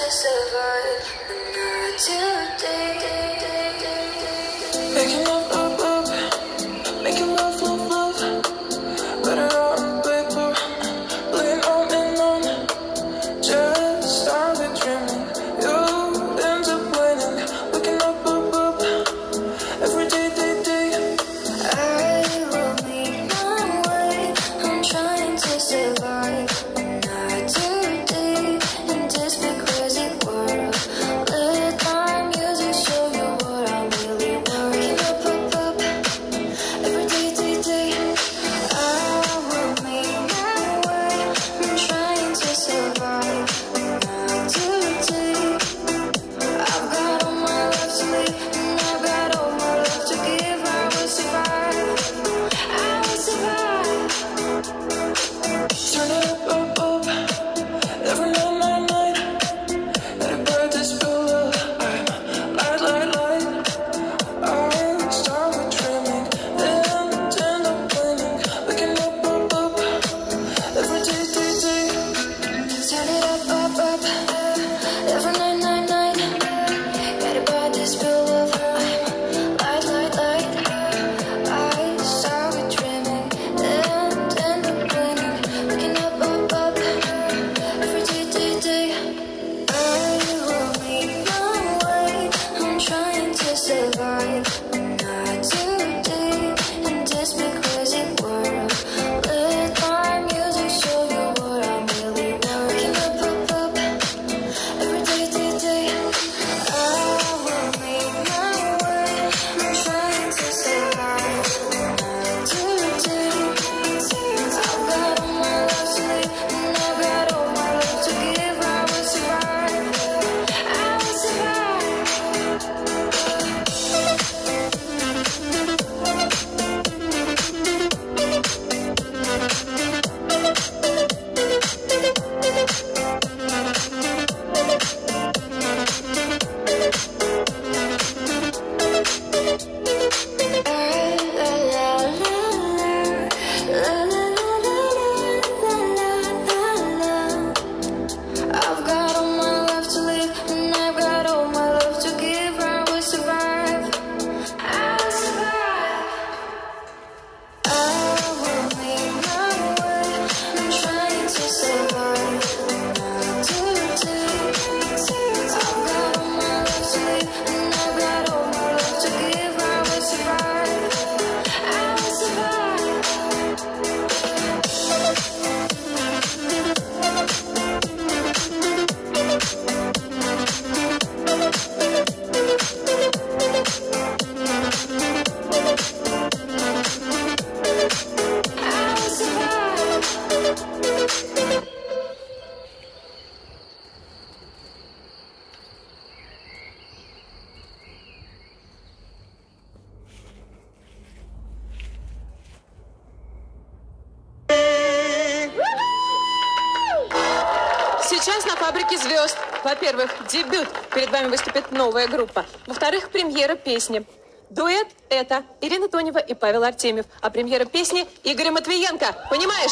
Сейчас на «Фабрике звезд». Во-первых, дебют. Перед вами выступит новая группа. Во-вторых, премьера песни. Дуэт – это Ирина Тонева и Павел Артемьев. А премьера песни – Игоря Матвиенко. Понимаешь?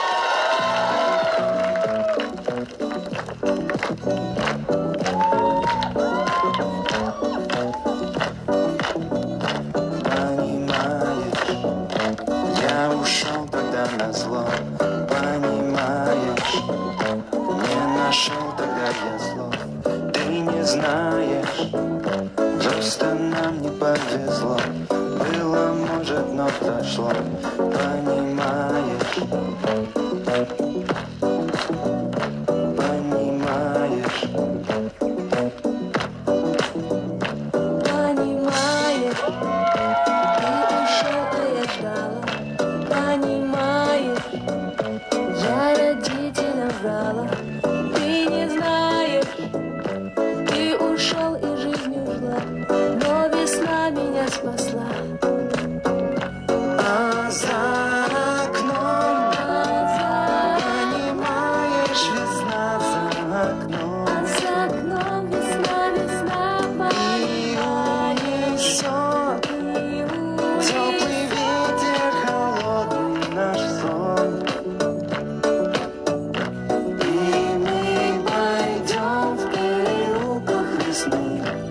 Я ушел тогда назло, понимаешь, не нашел тогда я слов, ты не знаешь, просто нам не повезло, было, может, но прошло, понимаешь, понимаешь. сон.